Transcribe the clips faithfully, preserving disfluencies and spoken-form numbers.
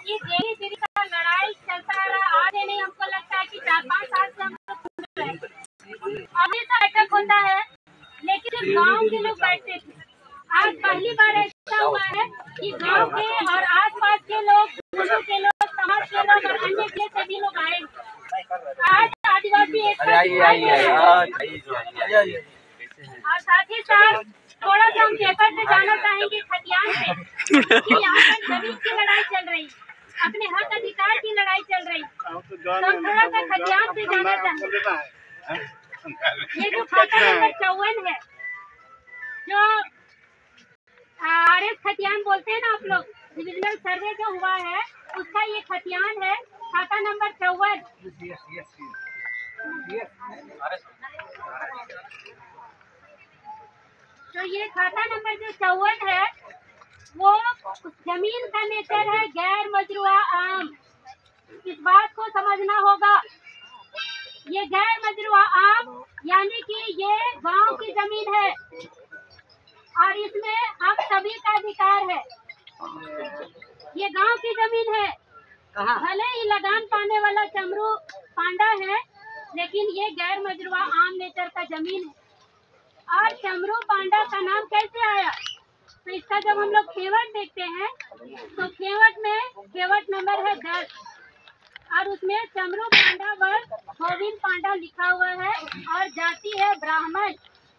ये देरी देरी का लड़ाई चलता रहा। आज नहीं, हमको लगता है कि चार पाँच साल से हम लोग अभी तो अटक होता है, लेकिन गांव के लोग बैठते थे। आज पहली बार ऐसा हुआ है कि गांव के और आसपास के लोग, गुरु के लोग, समाज के लोग और अन्य के सभी लोग आए। आज आदिवासी एक और साथ ही साथ थोड़ा सा हम पेपर से जाना चाहेंगे खतियान से कि यहाँ पर जमीन की लड़ाई चल रही, अपने हक अधिकार की लड़ाई चल रही। तो हम थोड़ा सा खतियान से जाना चाहेंगे। ये जो खाता नंबर चौवन है, जो आर एस खतियान बोलते हैं ना आप लोग, डिविजनल सर्वे जो हुआ है उसका ये खतियान है, खाता नंबर चौवन। तो ये खाता नंबर जो चौवन है वो जमीन का नेचर है गैर मजरूआ आम। इस बात को समझना होगा। ये गैर मजरूआ आम यानी कि ये गांव की जमीन है और इसमें हम सभी का अधिकार है। ये गांव की जमीन है। भले ही लगान पाने वाला चमरू पांडा है, लेकिन ये गैर मजरूआ आम नेचर का जमीन है। और चमरू पांडा का नाम कैसे आया? तो इसका जब हम लोग खेवट देखते हैं तो खेवट में खेवट नंबर है दस और उसमें चमरू पांडा व गोविंद पांडा लिखा हुआ है और जाति है ब्राह्मण,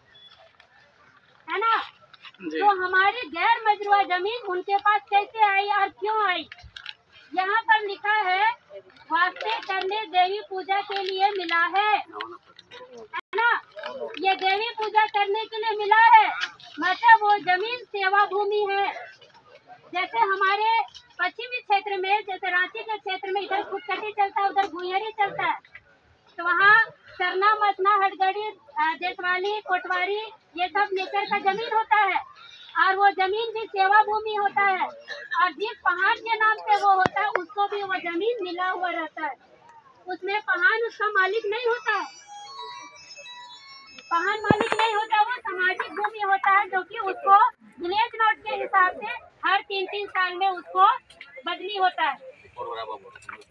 है ना। तो हमारी गैर मजरूआ जमीन उनके पास कैसे आई और क्यों आई? यहाँ पर लिखा है वास्ते करने देवी पूजा के लिए मिला है, है ना। ये देवी पूजा करने के लिए मिला है, मतलब वो जमीन सेवा भूमि है। जैसे हमारे पश्चिमी क्षेत्र में, जैसे रांची के क्षेत्र में इधर खुदकटी चलता है, उधर भुइयरी चलता है, तो वहाँ सरना, मसना, हटगड़ी, देशवाली, कोटवारी ये सब नेचर का जमीन होता है और वो जमीन भी सेवा भूमि होता है। और जिस पहाड़ के नाम से वो होता है उसको भी वो जमीन मिला हुआ रहता है। उसमें पहाड़ उसका मालिक नहीं होता है, पहाड़ मालिक नहीं होता, वो सामाजिक भूमि होता है जो कि उसको विलेज नोट के हिसाब से हर तीन तीन साल में उसको बदली होता है।